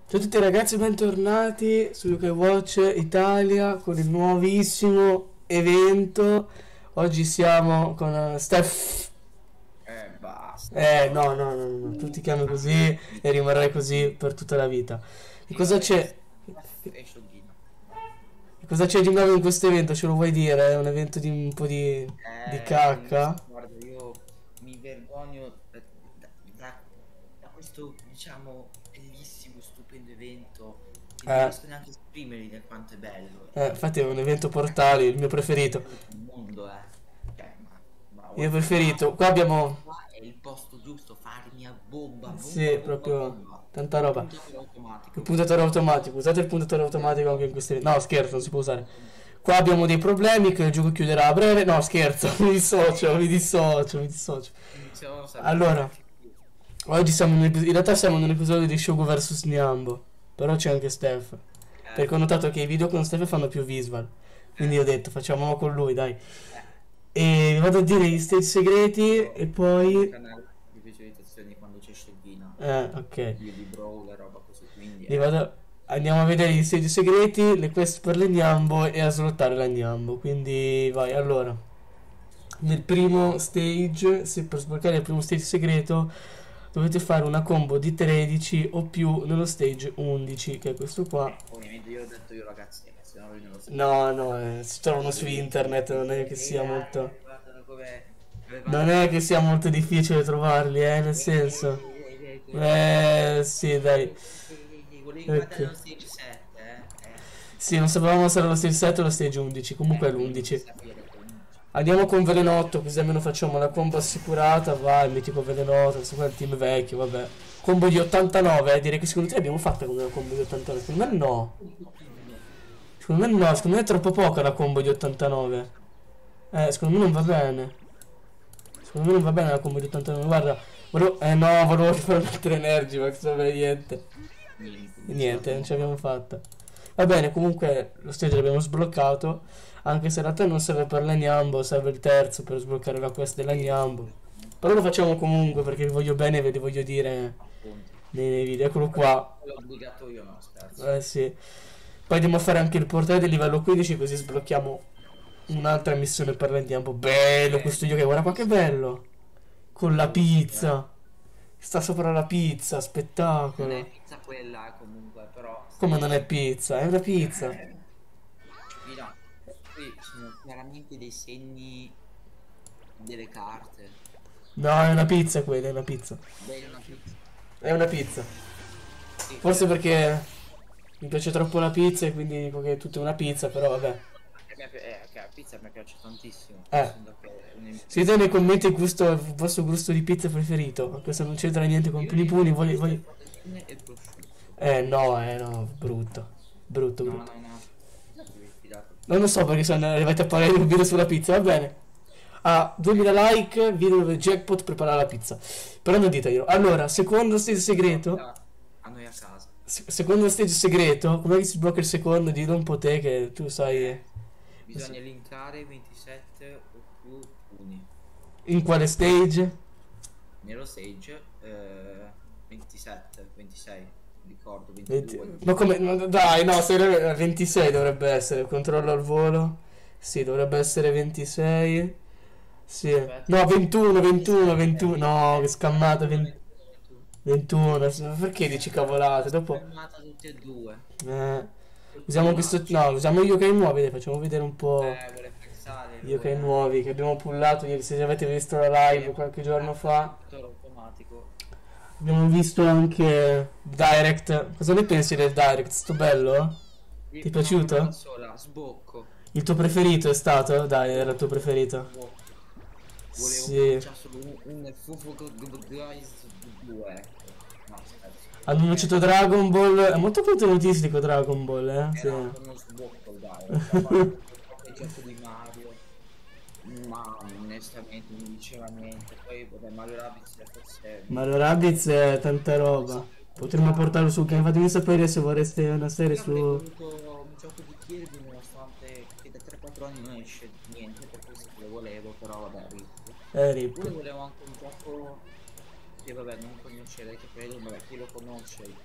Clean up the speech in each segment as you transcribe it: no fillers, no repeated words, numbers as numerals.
Ciao a tutti ragazzi, bentornati su UK Watch Italia con il nuovissimo evento. Oggi siamo con Steph. Basta. No, tu ti chiami così e rimarrai così per tutta la vita. E cosa c'è? E scioglino. E cosa c'è di nuovo in questo evento? Ce lo vuoi dire? È un evento di un po' di cacca? Guarda, io mi vergogno da questo, diciamo, bellissimo, stupendo evento che non Eh, riesco neanche a esprimermi di quanto è bello. infatti è un evento portali, il mio preferito. Il mondo, Cioè, ma Il mio vuoi preferito. Qua abbiamo... qua è il posto giusto, farmi a bomba, bomba, Sì, bomba, proprio bomba. tanta Il roba. puntatore Il automatico. puntatore automatico, usate il puntatore automatico anche in queste... No, scherzo, non si può usare. Qua abbiamo dei problemi che il gioco chiuderà a breve. No, scherzo, mi dissocio. Iniziamo a Allora, oggi siamo in realtà siamo in un episodio di Shogun vs Niambo. Però c'è anche Steph. Perché ho notato che i video con Steph fanno più visual. Quindi ho detto, facciamolo con lui, dai. eh, E vi vado a dire gli stage segreti e il poi... canale di visualizzazioni quando c'è sceglina, Ok. io di Brawl e roba così, quindi Andiamo a vedere gli stage segreti, le quest per le Gnambo e a slottare la Gnambo. Quindi vai, allora. Nel primo stage, se per sbloccare il primo stage segreto, dovete fare una combo di 13 o più nello stage 11, che è questo qua. ovviamente io ho detto io ragazzi, no, lui non lo sa. No, si trovano su internet, non è che sia molto... Guardano come Non vanno. è che sia molto difficile trovarli, nel senso... Sì, dai. Volevi guardare Ecco. lo stage 7, Sì, non sapevamo se era lo stage 7 o lo stage 11, comunque è quindi l'11. sapere che comunque. Andiamo con Velenotto, così almeno facciamo la combo assicurata, vai, il mitico Velenotto, questo qua è il team vecchio, vabbè. Combo di 89, direi che secondo te l'abbiamo fatta con una combo di 89, secondo me no. Secondo me è troppo poca la combo di 89. Secondo me non va bene. Secondo me non va bene la combo di 89, guarda. Volevo fare un'altra energy, ma vabbè, niente. Niente, non ce l'abbiamo fatta. Va bene, comunque lo stage l'abbiamo sbloccato. Anche se in realtà non serve per la Gnambo, serve il terzo per sbloccare la quest della Gnambo. Però lo facciamo comunque perché vi voglio bene e ve li voglio dire Appunto. nei video. Eccolo qua. L'ho obbligato io, no, scherzo. Sì. Poi andiamo a fare anche il portale del livello 15 così sblocchiamo un'altra missione per la Gnambo. Bello questo gioco, guarda qua che bello. Con la pizza. Sta sopra la pizza, Non è spettacolo. pizza quella comunque, però Come non è pizza? È una pizza. qui no, qui sono chiaramente dei segni delle carte. No, è una pizza quella, è una pizza. Beh, una pizza. È una pizza. Sì, Forse perché mi piace troppo la pizza e quindi dico che è tutta una pizza, però vabbè. che la pizza mi piace tantissimo. Eh. Sono d'accordo. Scrivete nei commenti il vostro gusto di pizza preferito. Anche se non c'entra niente con Puni Puni, voglio... Patatine e prosciutto. No, brutto. Brutto, No, brutto. no, no. Fidato. Non lo so perché sono arrivati a parlare di un video sulla pizza, va bene. A 2000 like, video dove Jackpot prepara la pizza. Però non diteglielo. Allora, secondo stage segreto. A noi a casa. Secondo stage segreto, com'è che si sblocca il secondo? Dillo un po' te che tu sai Bisogna linkare 27 o più uni. in quale stage. Nello stage 27, 26, ricordo 20 22. Ma come? Dai, no, 26 dovrebbe essere. Controllo al volo. Sì, dovrebbe essere 26. Sì. Aspetta. No, 21. No, che scammata. 21. Perché dici cavolate? Dopo. Fermata tutti e due. Eh, usiamo questo. No, usiamo gli yokai nuovi. Dai, facciamo vedere un po'. Vuole flexare. Gli yokai nuovi che abbiamo pullato ieri. Se avete visto la live qualche giorno fa. Automatico. Abbiamo visto anche Direct. Cosa ne pensi del Direct? Sto bello? Ti è piaciuto? Sola, sbocco. Il tuo preferito è stato? Dai, era il tuo preferito. Sbocco. Volevo Sì. già solo un Fufu Guys 2, ecco. No, scherzo. Hanno annunciato Dragon Ball. È molto contenutistico Dragon Ball, eh? Sì. Era uno sbocco, dai. Il gioco di Mario. Ma onestamente non diceva niente. Poi vabbè, Mario Rabbids forse. Mario Rabbids è tanta roba. Potremmo portarlo su Game. Fatemi sapere se vorreste una serie Io avrei su. voluto un gioco di Kirby nonostante che da 3-4 anni non esce niente, per questo che lo volevo, però vabbè, Rip. pure volevo anche un gioco che vabbè non conoscerete, credo, vabbè chi lo conosce,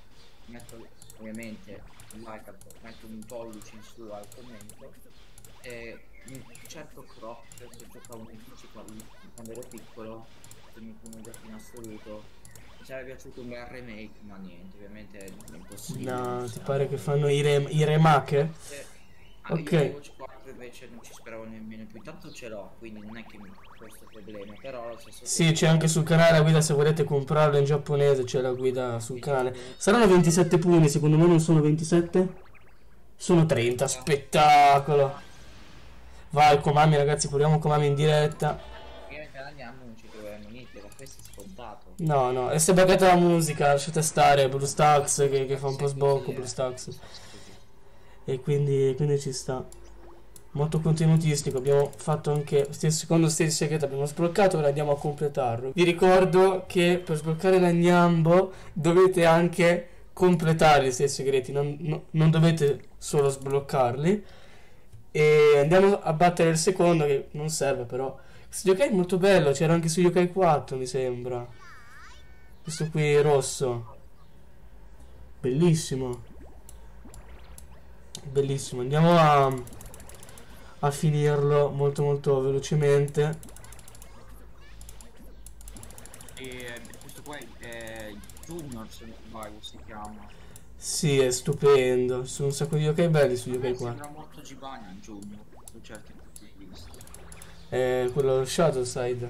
metto ovviamente il like, metto un pollice in su al commento. E un certo Croc che giocavo nel PC quando ero piccolo, il mio primo gioco in assoluto, mi sarebbe piaciuto un bel remake, ma niente, ovviamente è impossibile. No, ti pare che fanno i remake? Ok. Io Watch 4 invece non ci speravo nemmeno più, tanto ce l'ho, quindi non è che mi questo problema, però allo stesso Sì, c'è anche sul canale la guida, se volete comprarlo in giapponese c'è la guida sul canale. Saranno 27 puni, secondo me non sono 27? Sono 30, spettacolo. Vai Konami ragazzi, proviamo Konami in diretta. ovviamente andiamo, non ci troviamo niente, ma questo è scontato. No, no, e se buggata la musica, lasciate stare, BlueStacks che fa un po' sbocco, BlueStacks. E quindi ci sta. Molto contenutistico, abbiamo fatto anche secondo stage segreto, abbiamo sbloccato, ora andiamo a completarlo. Vi ricordo che per sbloccare la Gnambo dovete anche completare gli stage segreti, non dovete solo sbloccarli. E andiamo a battere il secondo che non serve però. Questo yokai è molto bello, c'era anche su Yokai 4 mi sembra. Questo qui rosso. Bellissimo. Bellissimo, andiamo a finirlo molto molto velocemente. E questo qua è Junior se non sbaglio si chiama. Sì, è stupendo. Ci sono un sacco di yokai belli su Yokai 4. Sembra molto Gibania Junior, su certi punti di vista. Quello Shadow Side.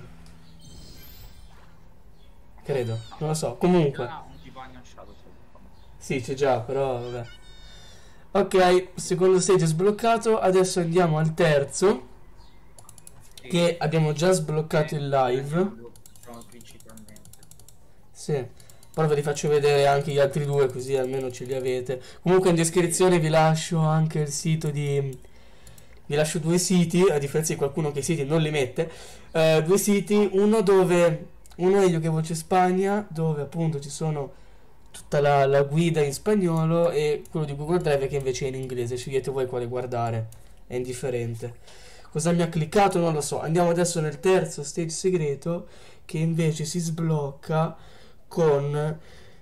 Credo, non lo so. Comunque. Ah, un Gibania Shadow. Sì, c'è già, però vabbè. Ok, secondo stage sbloccato. Adesso andiamo al terzo. Che abbiamo già sbloccato il live. Principalmente. Sì. Poi ve li faccio vedere anche gli altri due, così almeno ce li avete. Comunque in descrizione vi lascio anche il sito di... Vi lascio due siti, a differenza di qualcuno che i siti non li mette. Due siti, uno dove... Uno è Yokai Voce Spagna, dove appunto ci sono tutta la guida in spagnolo, e quello di Google Drive che invece è in inglese. Scegliete voi quale guardare, è indifferente. Cosa mi ha cliccato non lo so. Andiamo adesso nel terzo stage segreto, che invece si sblocca con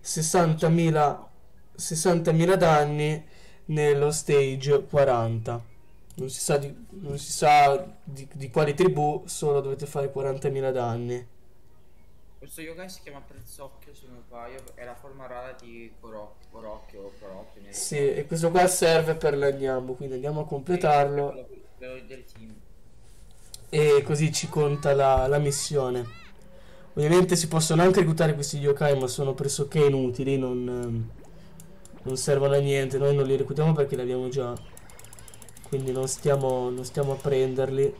60.000 danni nello stage 40. Non si sa di quali tribù, solo dovete fare 40.000 danni. Questo yokai si chiama Prezzocchio se non sbaglio, è la forma rara di Corocchio. Sì, e questo qua serve per la Gnambo, quindi andiamo a completarlo. Quello del team. E così ci conta la missione. Ovviamente si possono anche reclutare questi yokai, ma sono pressoché inutili, non servono a niente. Noi non li reclutiamo perché li abbiamo già, quindi non stiamo a prenderli.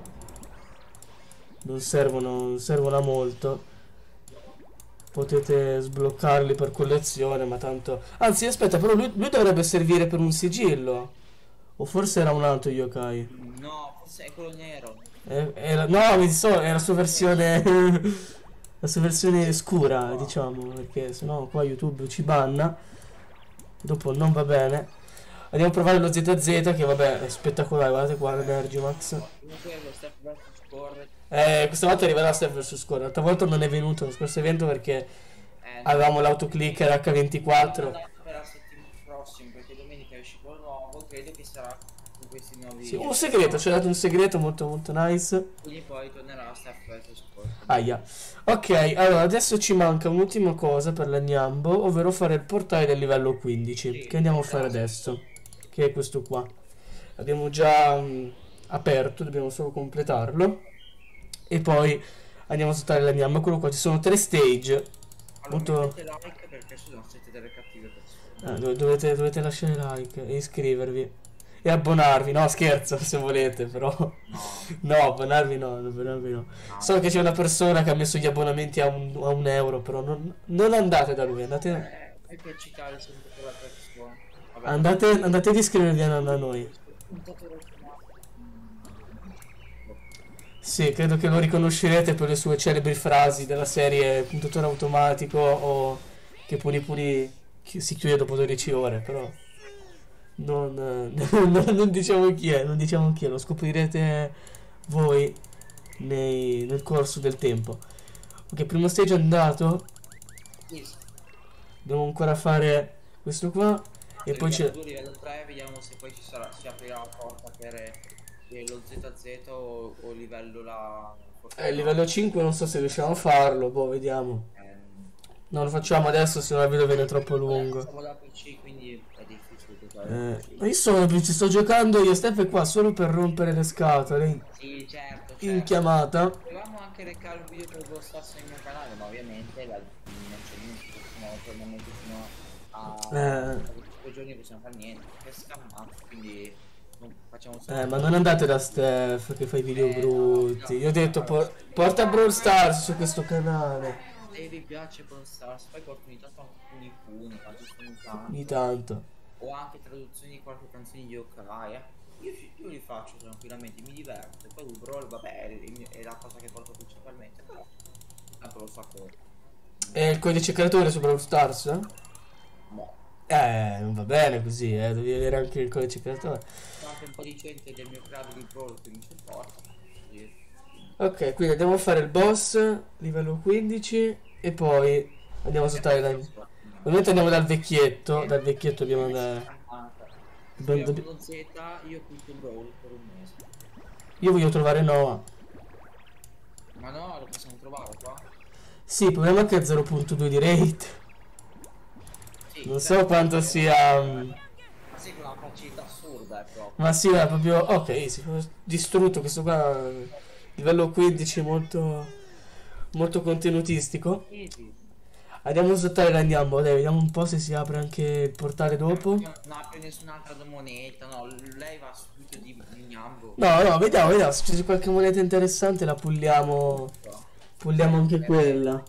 Non servono a molto. Potete sbloccarli per collezione, ma tanto... Anzi, aspetta, però lui dovrebbe servire per un sigillo. O forse era un altro yokai. No, forse è quello nero. No, è la sua versione... la sua versione scura, diciamo, perché sennò qua YouTube ci banna. Dopo non va bene. Andiamo a provare lo ZZ, che vabbè è spettacolare, guardate qua l'Energimax. Comunque lo Step vs Score. Questa volta arriverà Step vs Score. L'altra volta non è venuto lo scorso evento perché avevamo l'autoclicker H24. Per la settimana prossima, perché domenica esce quello nuovo, credo che sarà con questi nuovi. Sì, un segreto, ci ha dato un segreto molto molto nice. Quindi poi tornerà Step vs Score. Aia. Ok, allora adesso ci manca un'ultima cosa per la Gnambo, ovvero fare il portale del livello 15, che andiamo a fare adesso, che è questo qua. Abbiamo già aperto, dobbiamo solo completarlo. E poi andiamo a saltare la Gnambo, quello qua, ci sono 3 stage. Allora mettete like perché sono siete delle cattive persone. Dovete lasciare like e iscrivervi. E abbonarvi, no scherzo se volete, però no, abbonarvi no. So che c'è una persona che ha messo gli abbonamenti a un euro, però non andate da lui, andate Per citare sempre quella persona. andate ad iscrivervi a noi. Sì, credo che lo riconoscerete per le sue celebri frasi della serie puntatore automatico o che puni si chiude dopo 12 ore, però non diciamo chi è, lo scoprirete voi nel corso del tempo. Ok, primo stage è andato. Dobbiamo ancora fare questo qua. E poi c'è... livello 3, vediamo se poi si aprirà la porta per lo ZZ o livello la... Il livello 5 non so se riusciamo a farlo, poi vediamo. Non lo facciamo adesso, se no il video viene troppo lungo. Siamo da PC, quindi è difficile giocare. Ma io sono da PC, sto giocando io, Steph è qua solo per rompere le scatole. Sì, certo. In chiamata. Volevamo anche recare un video per lo stesso nel mio canale, ma ovviamente non c'è niente, siamo tornamenti fino a 5 giorni possiamo fare niente, perché scammato, quindi non facciamo solo... Ma non andate da Steph che fa i video brutti. Io ho detto porta Brawl Stars su questo canale. Se vi piace Brawl Stars, poi qualche ogni tanto alcuni puni, ma giusto ogni tanto. O anche traduzioni di qualche canzone di Yokai, io li faccio tranquillamente, mi diverto. Poi il Brawl, vabbè, è la cosa che porto principalmente, però tanto lo so che... E il codice creatore su Brawl Stars? No. Non va bene così, devi avere anche il codice creatore. C'è anche un po' di gente del mio club di Brawl che mi supporta. Ok, quindi andiamo a fare il boss, livello 15, e poi andiamo a saltare la... Ovviamente andiamo dal vecchietto dobbiamo andare... Lo Z, io quito Brawl per un mese. Io voglio trovare Noah. Ma no, lo possiamo trovare qua? Sì, il problema è che è 0.2 di rate. Sì, non so quanto sia... Ma sì, con una facilità assurda è proprio. Ma sì, è proprio... Ok, si è distrutto questo qua. Livello 15 molto contenutistico. Andiamo a saltare la Niambo, dai, vediamo un po' se si apre anche il portale dopo. Non apre nessun'altra moneta, no, lei va subito di Niambo. No, vediamo, se c'è qualche moneta interessante la pulliamo. Pulliamo anche quella.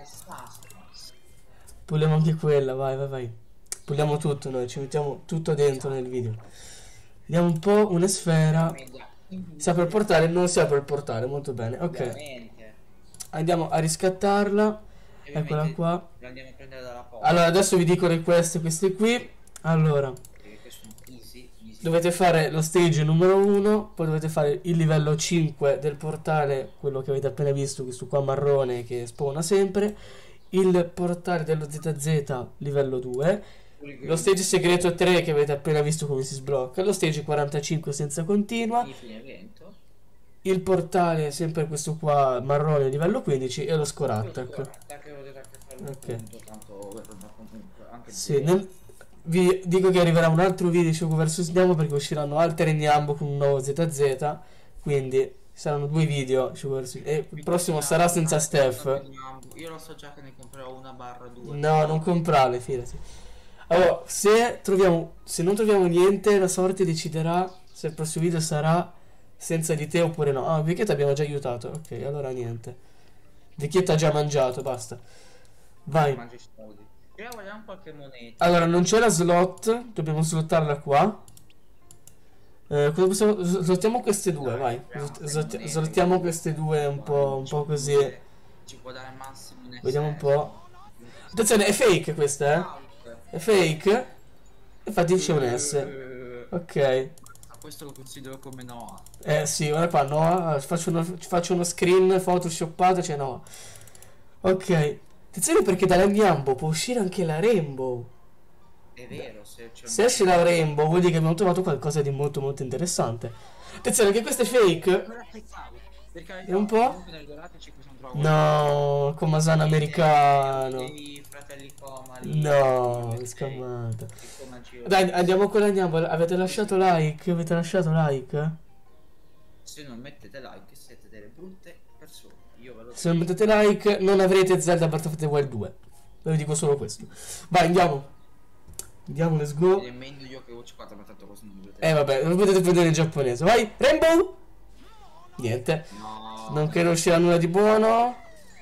Pulliamo anche quella, vai. Pulliamo tutto noi, ci mettiamo tutto dentro nel video. Vediamo un po', una sfera. Si apre il portale, non si apre il portale, molto bene, ok. Andiamo a riscattarla. Eccola qua. Andiamo a prendere dalla porta. Allora adesso vi dico le queste qui. Allora dovete fare lo stage numero 1, poi dovete fare il livello 5 del portale, quello che avete appena visto, questo qua marrone che spawna sempre, il portale dello ZZ livello 2, lo stage segreto 3 che avete appena visto come si sblocca, lo stage 45 senza continua, il portale sempre questo qua marrone livello 15 e lo score attack. Ok. Sì, vi dico che arriverà un altro video di Shogo vs Niambo perché usciranno altre Niambo con un nuovo ZZ, quindi saranno 2 video Shogo vs e il prossimo sarà senza Steph. Io lo so già che ne comprerò una barra 2. No, non comprarle, fidati. Allora, se non troviamo niente, la sorte deciderà se il prossimo video sarà senza di te oppure no. Ah, Vecchietta abbiamo già aiutato. Ok, allora niente. Vecchietta ha già mangiato, basta. Vai. Vogliamo qualche moneta. Allora, non c'è la slot, dobbiamo slottarla qua. Slottiamo queste due, vai. Slottiamo queste due un po' così. Ci può dare massimo un vediamo un po'. Attenzione, è fake questa, È fake? Infatti c'è un S. Ok. Questo lo considero come Noah. Sì, guarda qua, Noah. Faccio uno screen photoshoppato, c'è Noah. Ok. Attenzione perché dalla Niambo può uscire anche la Rainbow. È vero, se esce la Rainbow vuol dire che abbiamo trovato qualcosa di molto interessante. Attenzione che questo è fake. Vediamo un po'. No, Komasan americano. No, scammato. Dai, andiamo con la Niambo. Avete lasciato like? Se non mettete like siete delle brutte persone. Se non mettete like non avrete Zelda Breath of the Wild 2. Ve lo dico solo questo. Vai, andiamo. Andiamo, let's go. Vabbè, lo potete vedere in giapponese. Vai, Rainbow. Niente. No. Non credo uscirà nulla di buono.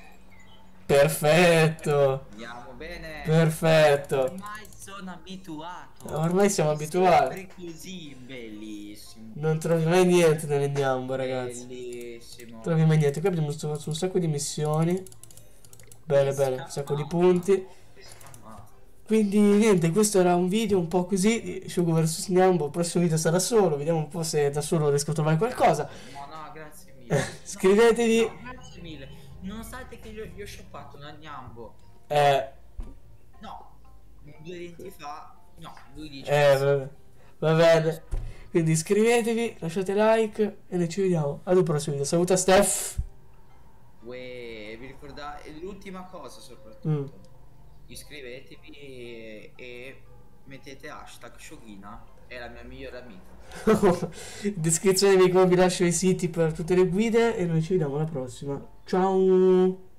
Perfetto. Andiamo bene. Perfetto. Ormai sono abituato. Ormai siamo abituati. Così bellissimo. Non trovi mai niente nelle Niambo, ragazzi. Bellissimo. Non trovi mai niente. Qui abbiamo fatto un sacco di missioni. Bene, un sacco di punti. Quindi niente, questo era un video un po' così di Shogo vs Niambo. Il prossimo video sarà solo, vediamo un po' se da solo riesco a trovare qualcosa. No, grazie mille. Iscrivetevi. No, grazie mille. Nonostante che io ho shoppato una Niambo. No. 2 denti fa. lui dice Vabbè. Va bene. Quindi iscrivetevi, lasciate like e noi ci vediamo al prossimo video. Saluta Steph. uè, vi ricordate l'ultima cosa soprattutto. Mm. Iscrivetevi e mettete hashtag Shoghina, è la mia migliore amica. In descrizione vi lascio i siti per tutte le guide e noi ci vediamo alla prossima. Ciao.